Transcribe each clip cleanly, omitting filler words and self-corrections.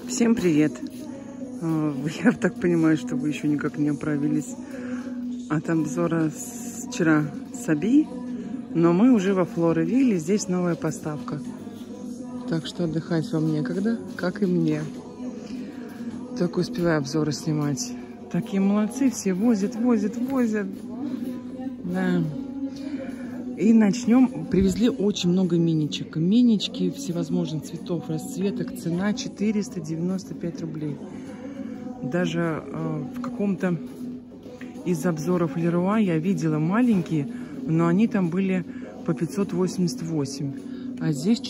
Всем привет! Я так понимаю, что вы еще никак не оправились от обзора вчера Саби, но мы уже во Флоровилле, здесь новая поставка. Так что отдыхать вам некогда, как и мне. Только успеваю обзоры снимать. Такие молодцы, все возят. Да. И начнем. Привезли очень много миничек. Минички всевозможных цветов, расцветок. Цена 495 рублей. Даже в каком-то из обзоров Леруа я видела маленькие, но они там были по 588. А здесь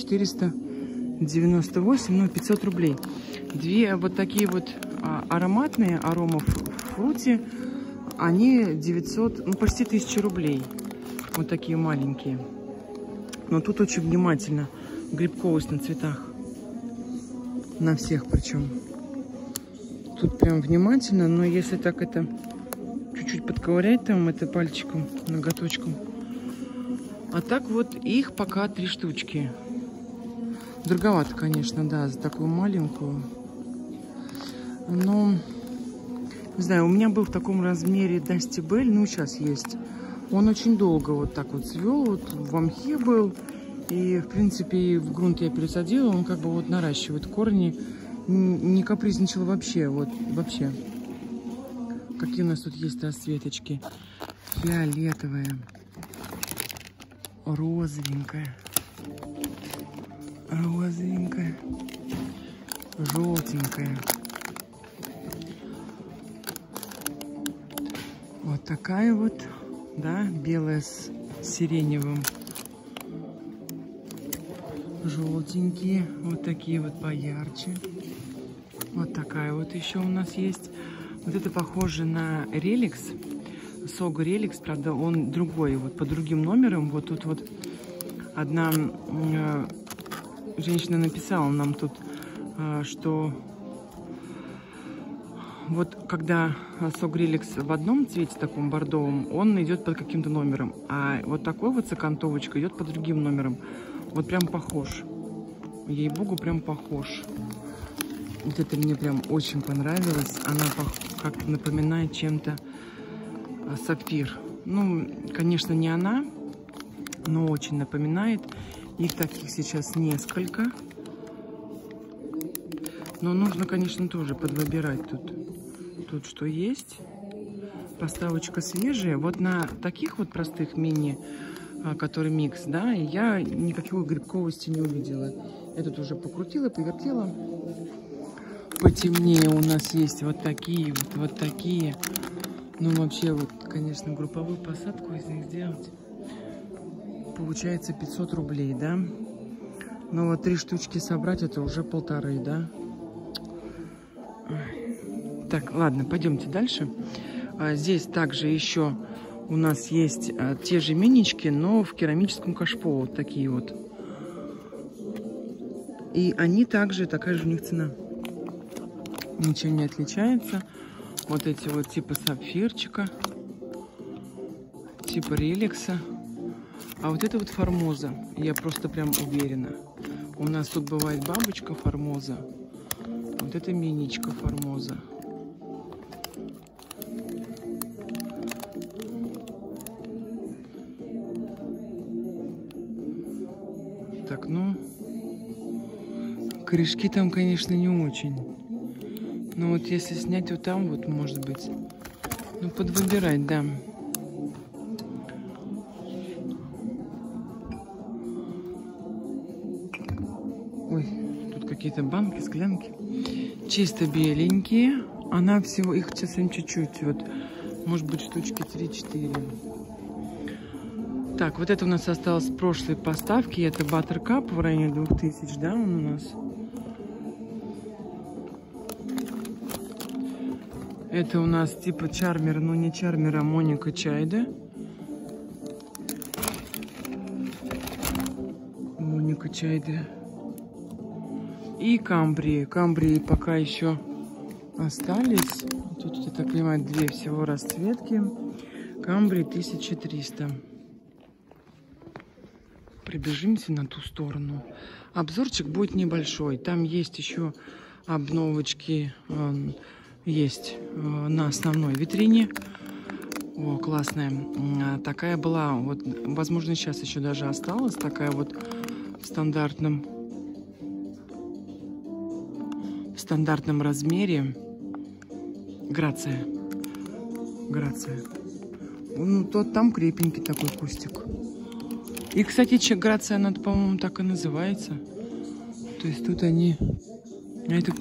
498, ну 500 рублей. Две вот такие вот ароматные Арома Фрути, они 900, ну почти 1000 рублей. Вот такие маленькие. Но тут очень внимательно. Грибковость на цветах. На всех причем. Тут прям внимательно, но если так это чуть-чуть подковырять там это пальчиком, ноготочком. А так вот их пока 3 штучки. Дороговато, конечно, да, за такую маленькую. Но, не знаю, у меня был в таком размере Dusty Bell, ну сейчас есть. Он очень долго вот так вот цвел, вот в мхе был. И, в принципе, в грунт я пересадила, он как бы вот наращивает корни. Не капризничал вообще, вот вообще. Какие у нас тут есть расцветочки? Фиолетовая, розовенькая, желтенькая. Вот такая вот, да, белая с сиреневым. Желтенькие, вот такие вот поярче. Вот такая вот еще у нас есть. Вот это похоже на реликс. Сого реликс, правда, он другой, вот по другим номерам. Вот тут вот одна женщина написала нам тут, что вот когда Сог реликс в одном цвете, таком бордовом, он идет под каким-то номером. А вот такой вот с окантовочкой идет по другим номерам. Вот прям похож. Ей-богу, прям похож. Вот это мне прям очень понравилось. Она как-то напоминает чем-то сапфир. Ну, конечно, не она, но очень напоминает. Их таких сейчас несколько. Но нужно, конечно, тоже подвыбирать тут что есть. Поставочка свежая. Вот на таких вот простых мини, который микс, да, я никакой грибковости не увидела. Я тут уже покрутила, повертела. Потемнее у нас есть вот такие, вот такие. Ну, вообще, вот, конечно, групповую посадку из них сделать получается 500 рублей, да? Но вот 3 штучки собрать, это уже 1500, да? Так, ладно, пойдемте дальше. Здесь также еще у нас есть те же минички, но в керамическом кашпо, вот такие вот. И они также, такая же у них цена. Ничего не отличается. Вот эти вот типа сапфирчика, типа реликса. А вот это вот формоза. Я просто прям уверена. У нас тут бывает бабочка формоза. Вот это миничка формоза. Так, ну, корешки там, конечно, не очень. Но вот если снять вот там, вот, может быть, ну, подвыбирать, да. Ой, тут какие-то банки, склянки. Чисто беленькие. Она всего, их совсем чуть-чуть, вот, может быть, штучки 3-4. Так, вот это у нас осталось с прошлой поставки. Это Buttercup в районе 2000, да, он у нас. Это у нас типа Чармер, но не Чармер, а Моника Чайда. Моника Чайда. И Камбрии. Камбрии пока еще остались. Тут, я так понимаю, 2 всего расцветки. Камбрии 1300. Прибежимся на ту сторону. Обзорчик будет небольшой. Там есть еще обновочки есть на основной витрине. О, классная. Такая была, вот, возможно, сейчас еще даже осталась, такая вот в стандартном размере. Грация. Ну, там крепенький такой кустик. И, кстати, грация, она, по-моему, так и называется. То есть тут они... Это...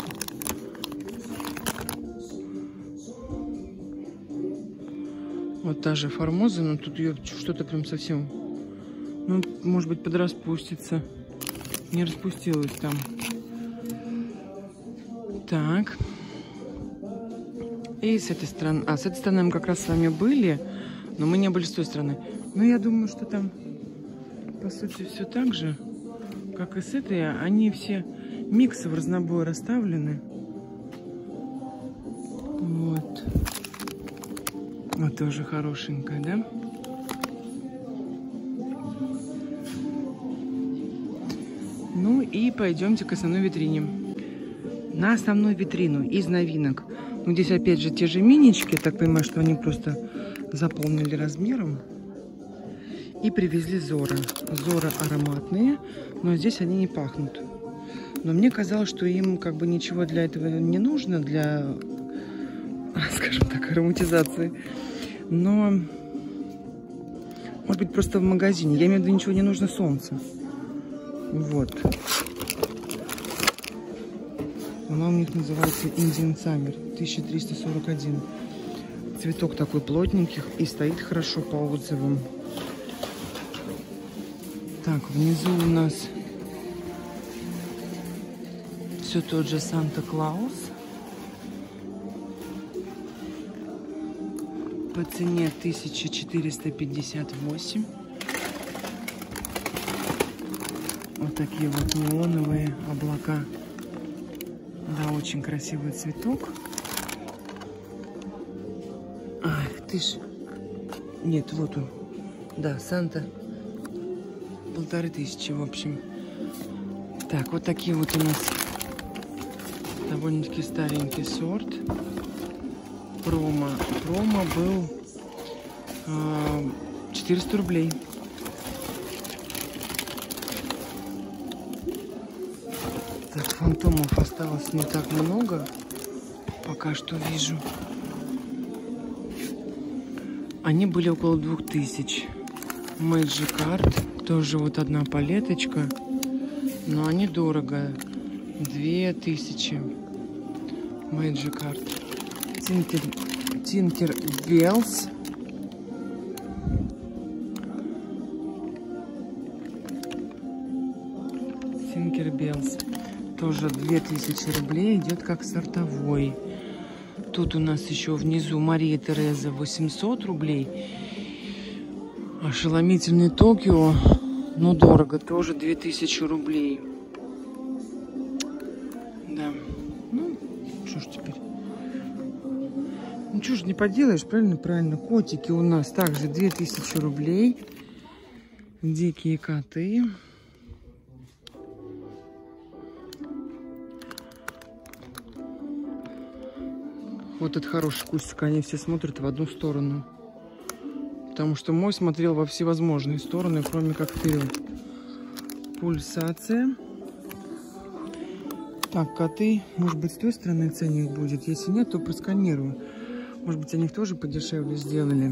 Вот та же формоза, но тут ее что-то прям совсем... Ну, может быть, подраспустится. Не распустилась там. Так. И с этой стороны... с этой стороны мы как раз с вами были, но мы не были с той стороны. Но я думаю, что там, по сути, все так же, как и с этой. Они все миксы в разнобой расставлены. Вот. Вот тоже хорошенькая, да? Ну и пойдемте к основной витрине. На основную витрину из новинок. Ну, здесь опять же те же минички. Я так понимаю, что они просто заполнили размером. И привезли Зора. Зора ароматные, но здесь они не пахнут. Но мне казалось, что им как бы ничего для этого не нужно, для, скажем так, ароматизации. Но, может быть, просто в магазине. Я имею в виду, ничего не нужно солнце. Вот. Она у них называется Indian Summer 1341. Цветок такой плотненький и стоит хорошо по отзывам. Так, внизу у нас все тот же Санта-Клаус. По цене 1458. Вот такие вот неоновые облака. Да, очень красивый цветок. Ах, ты ж... Нет, вот он. Да, Санта. 1500, в общем. Так, вот такие вот у нас довольно-таки старенький сорт. Промо был 400 рублей. Так, фантомов осталось не так много. Пока что вижу. Они были около 2000. Magic Art. Тоже вот одна палеточка. Но они дорого. 2000. Magic Art. Tinker Bells. Tinker Bells. Тоже 2000 рублей. Идет как сортовой. Тут у нас еще внизу Мария Тереза 800 рублей. Ошеломительный Токио. Но дорого. Тоже 2000 рублей. Да. Ну, что ж теперь. Ничего же не поделаешь, правильно? Правильно. Котики у нас также 2000 рублей. Дикие коты. Вот этот хороший кустик, они все смотрят в одну сторону. Потому что мой смотрел во всевозможные стороны, кроме как вперед. Пульсация. Так, коты, может быть, с той стороны ценник будет. Если нет, то просканирую. Может быть, они их тоже подешевле сделали.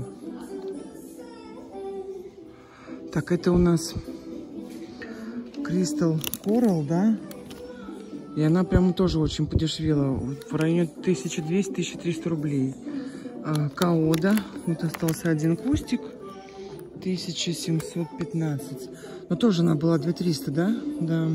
Так, это у нас Crystal Coral, да? И она прямо тоже очень подешевела. В районе 1200-1300 рублей. Каода. Вот остался один кустик. 1715. Но тоже она была 2300, да? Да.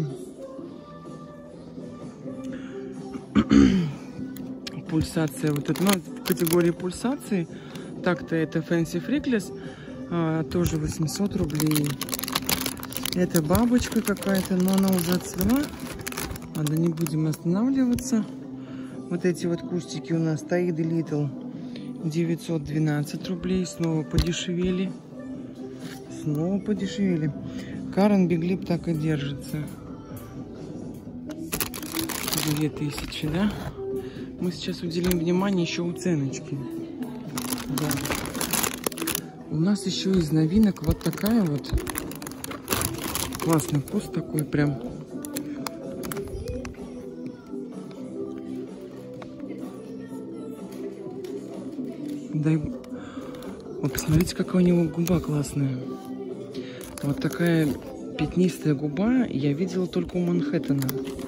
Пульсация. Вот это, ну, в категории пульсации. Так-то это Fancy Freckles. Тоже 800 рублей. Это бабочка какая-то, но она уже отцвела. Ладно, не будем останавливаться. Вот эти вот кустики у нас Tide Little 912 рублей. Снова подешевели. Снова подешевели. Karen Big Lip так и держится. 2000, да? Мы сейчас уделим внимание еще уценочке. Да. У нас еще из новинок вот такая вот. Классный вкус такой прям. Да, вот посмотрите, какая у него губа классная. Вот такая пятнистая губа я видела только у Манхэттена.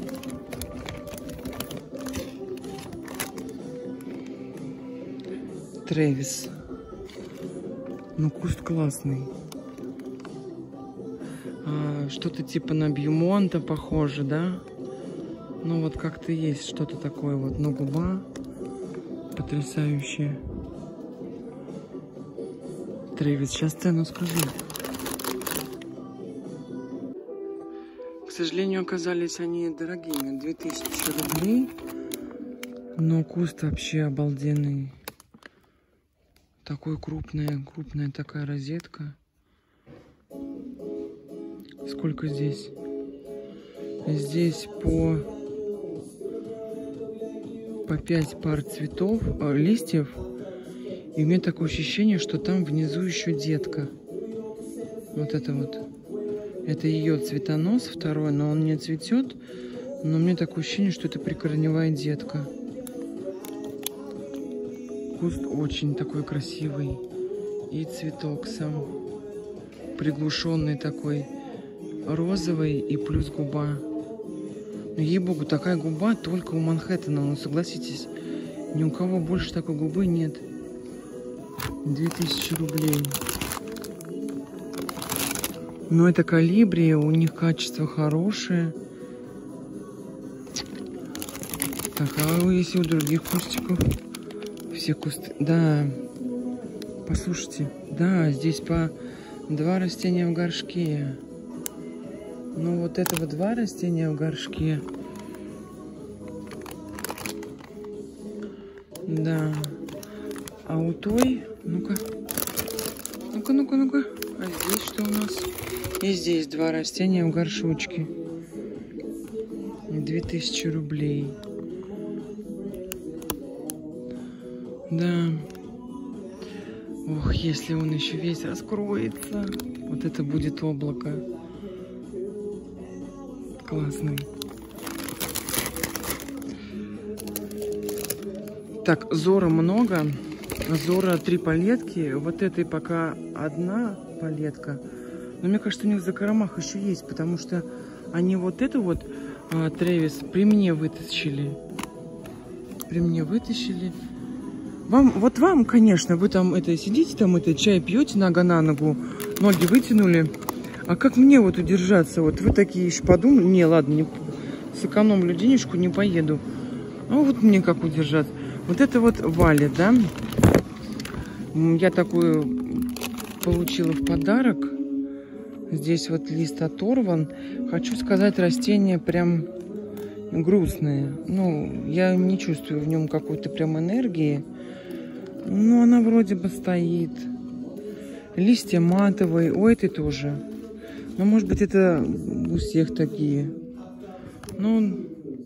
Трэвис. Ну, куст классный. Что-то типа на Бьюмонта похоже, да? Ну, вот как-то есть что-то такое вот. Но губа потрясающая. Трэвис. Сейчас цену скажу. К сожалению, оказались они дорогими. 2000 рублей. Но куст вообще обалденный. Такой крупная такая розетка. Сколько здесь? Здесь по 5 пар цветов, листьев. И у меня такое ощущение, что там внизу еще детка. Вот это вот. Это ее цветонос второй, но он не цветет. Но у меня такое ощущение, что это прикорневая детка. Куст очень такой красивый. И цветок сам приглушенный такой, розовый и плюс губа. Ну, ей-богу, такая губа только у Манхэттена. Ну, согласитесь, ни у кого больше такой губы нет. 2000 рублей. Но это колибри, у них качество хорошее. Так, а если у других кустиков? Все кусты. Да. Послушайте. Да, здесь по 2 растения в горшке. Ну, вот этого 2 растения в горшке. Да. А у той... Ну-ка. Ну-ка, ну-ка, ну-ка. А здесь что у нас? И здесь 2 растения в горшочке. 2000 рублей. Да. Ох, если он еще весь раскроется, вот это будет облако. Классный. Так, Зора много. Зора 3 палетки. Вот этой пока 1 палетка. Но мне кажется, у них в закромах еще есть, потому что они вот эту вот Трэвис при мне вытащили. При мне вытащили. Вам, конечно, вы там сидите, там чай пьете нога на ногу, ноги вытянули. А как мне вот удержаться? Вот вы такие еще подумали. Не, ладно, не сэкономлю денежку, не поеду. А вот мне как удержаться? Вот это вот Валя, да? Я такую получила в подарок. Здесь вот лист оторван. Хочу сказать, растение прям грустное. Ну, я не чувствую в нем какой-то прям энергии. Но она вроде бы стоит. Листья матовые. У этой тоже. Но может быть это у всех такие. Ну,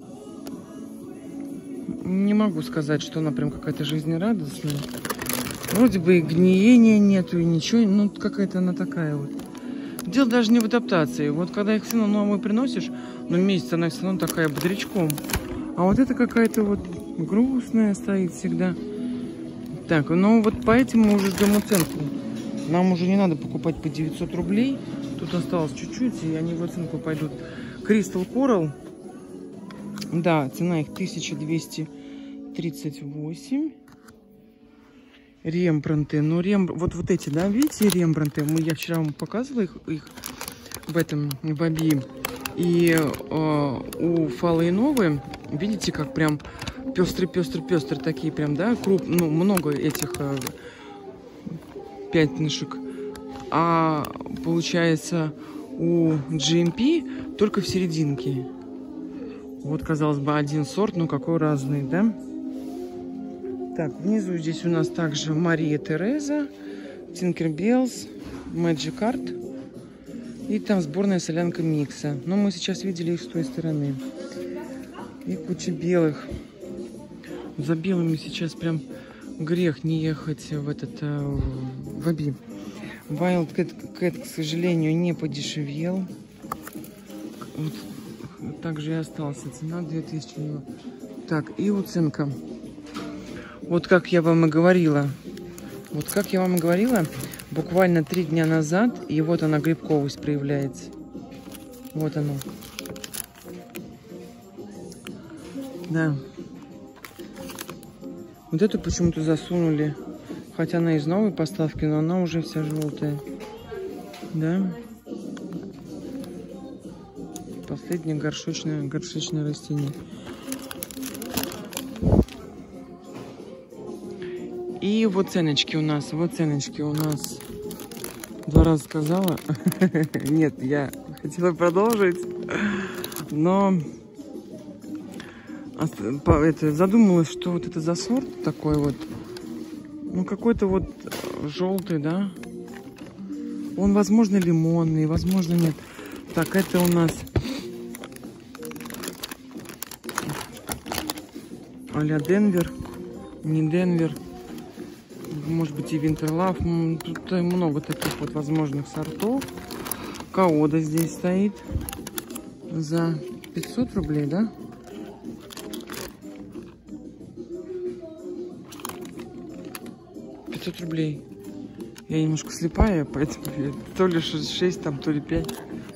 не могу сказать, что она прям какая-то жизнерадостная. Вроде бы и гниения нету, и ничего. Ну, какая-то она такая вот. Дело даже не в адаптации. Вот когда их все равно новую приносишь, ну, месяц она все равно такая бодрячком. А вот это какая-то вот грустная стоит всегда. Так, ну вот поэтому мы уже ждем оценку. Нам уже не надо покупать по 900 рублей. Тут осталось чуть-чуть, и они в оценку пойдут. Crystal Coral. Да, цена их 1238. Рембранты. Ну, вот эти, да, видите, Рембранты? Я вчера вам показывала их в этом, в Аби. И у Фалы и Новы, видите, как прям пестрый такие прям, да, ну, много этих пятнышек. А получается у GMP только в серединке. Вот, казалось бы, один сорт, но какой разный, да? Так, внизу здесь у нас также Мария Тереза, Tinkerbells, Magic Art. И там сборная солянка микса. Но мы сейчас видели их с той стороны. И куча белых. За белыми сейчас прям грех не ехать в этот в Аби. Wild Cat, к сожалению, не подешевел. Вот также и остался. Цена 2000. Так, и уценка. Вот как я вам и говорила. Вот как я вам и говорила, буквально 3 дня назад, и вот она, грибковость проявляется. Вот оно. Да. Вот эту почему-то засунули. Хотя она из новой поставки, но она уже вся желтая. Да. Последнее горшечное растение. И вот ценочки у нас. Вот ценочки у нас. 2 раза сказала. Нет, я хотела продолжить. Но задумалась, что вот это за сорт такой вот. Ну, какой-то вот желтый, да? Он, возможно, лимонный, возможно, нет. Так, это у нас а-ля Денвер, не Денвер. Может быть, и Винтерлав. Тут много таких вот возможных сортов. Каода здесь стоит за 500 рублей, да? Рублей. Я немножко слепая, поэтому то ли 6, там, то ли 5.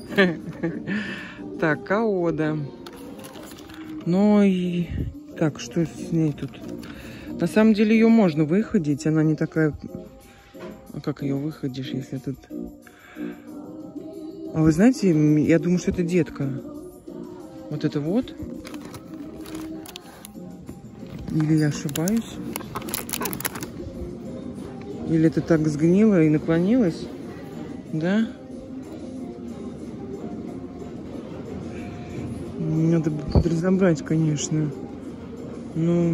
Так, Каода. Ну и... Так, что с ней тут? На самом деле ее можно выходить. Она не такая... А как ее выходишь, если тут... А вы знаете, я думаю, что это детка. Вот это вот. Или я ошибаюсь? Или это так сгнило и наклонилось? Да? Надо бы подразобрать, конечно. Ну,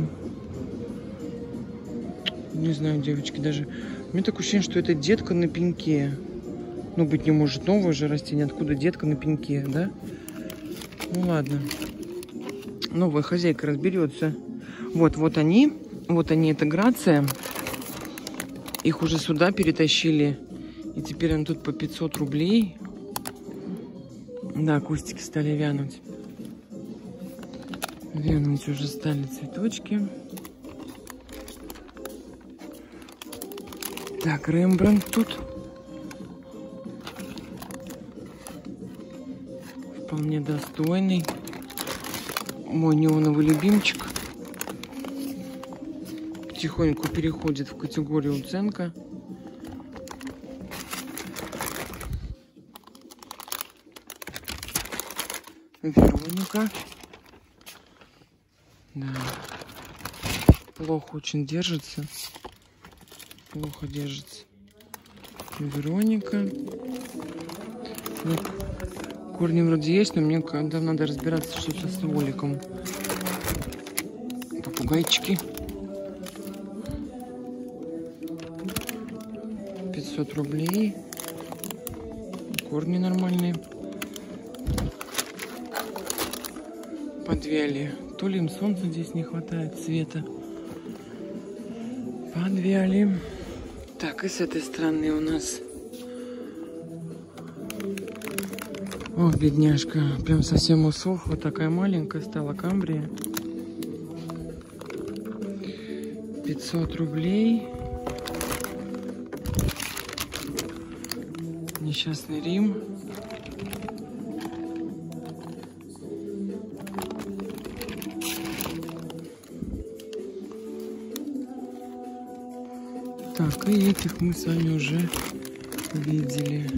не знаю, девочки, даже... У меня такое ощущение, что это детка на пеньке. Ну, быть не может, новое же растение. Откуда детка на пеньке, да? Ну, ладно. Новая хозяйка разберется. Вот они. Вот они, это Грация. Их уже сюда перетащили. И теперь они тут по 500 рублей. Да, кустики стали вянуть. Вянуть уже стали цветочки. Так, Рембрандт тут. Вполне достойный. Мой неоновый любимчик. Потихоньку переходит в категорию уценка. Вероника. Да. Плохо очень держится. Плохо держится. Вероника. Ну, корни вроде есть, но мне когда надо разбираться, что со стволиком. Попугайчики. 500 рублей. Корни нормальные. Подвяли. То ли им солнца здесь не хватает, света. Подвяли. Так, и с этой стороны у нас... О, бедняжка. Прям совсем усохла. Такая маленькая стала камбрия. 500 рублей. Несчастный Рим. Так, и этих мы с вами уже видели.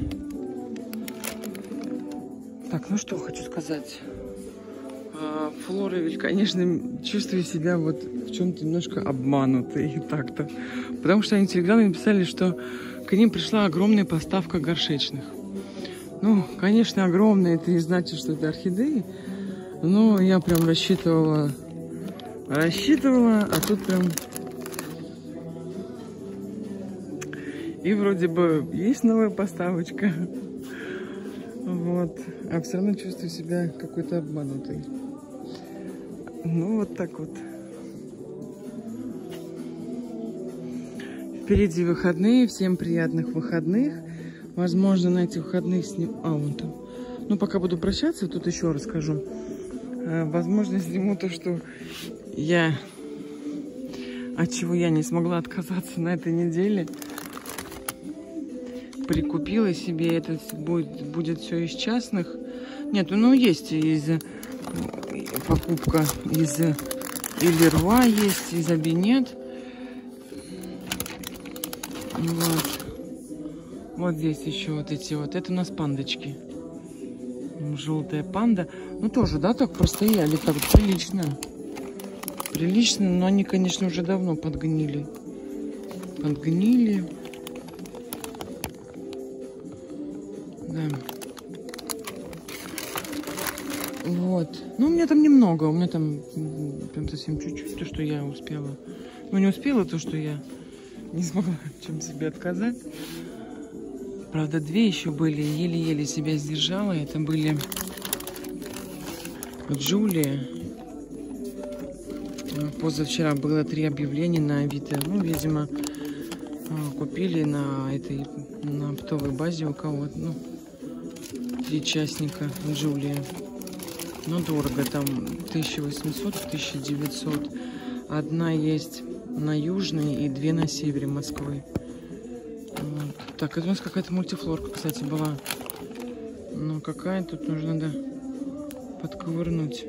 Так, ну что хочу сказать. Флоровиль, конечно, чувствую себя вот в чем-то немножко обманутой и так-то. Потому что они в Телеграме написали, что к ним пришла огромная поставка горшечных. Ну, конечно, огромная, это не значит, что это орхидеи. Но я прям рассчитывала, а тут прям... И вроде бы есть новая поставочка. Вот. А все равно чувствую себя какой-то обманутой. Ну, вот так вот. Впереди выходные. Всем приятных выходных. Возможно, на этих выходных вон там. Ну, пока буду прощаться, тут еще расскажу. Возможно, сниму то, что от чего я не смогла отказаться на этой неделе. Прикупила себе. Это будет все из частных. Нет, ну, есть покупка из Леруа, есть из Абинет. Вот здесь еще вот эти вот. Это у нас пандочки. Желтая панда. Ну, тоже, да, так простояли. Так вот прилично. Прилично, но они, конечно, уже давно подгнили. Да. Вот. Ну, у меня там немного. У меня там прям совсем чуть-чуть то, что я успела. Ну, не успела то, что я не смогла в чем себе отказать. Правда, две еще были. Еле-еле себя сдержала. Это были Джулия. Позавчера было 3 объявления на Авито. Ну, видимо, купили на оптовой базе у кого-то. Ну, 3 частника Джулия. Но дорого. Там 1800, 1900. Одна есть на южной и 2 на севере Москвы. Вот. Так, это у нас какая-то мультифлорка, кстати, была. Но какая тут нужно, подковырнуть.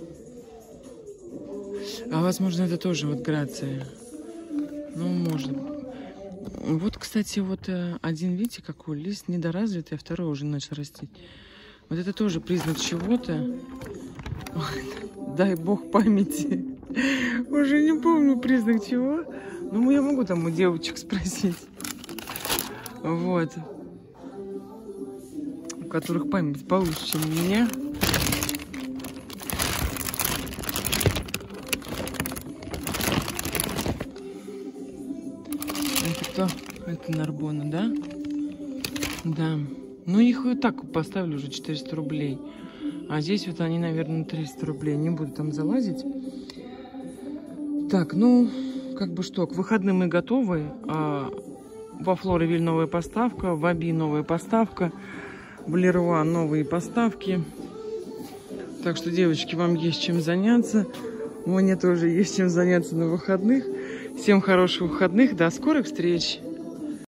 А возможно, это тоже вот Грация. Ну, может. Вот, кстати, вот один, видите, какой лист недоразвитый, а второй уже начал расти. Вот это тоже признак чего-то. Дай бог памяти. Уже не помню признак чего. Ну, я могу там у девочек спросить. Вот. У которых память получше, чем у меня. Это кто? Это Нарбона, да? Да. Ну, их и так поставлю уже 400 рублей. А здесь вот они, наверное, 300 рублей. Не буду там залазить. Так, ну, как бы что, к выходным мы готовы. Во Флоривиль новая поставка, в Аби новая поставка, в Леруа новые поставки. Так что, девочки, вам есть чем заняться. Мне тоже есть чем заняться на выходных. Всем хороших выходных. До скорых встреч!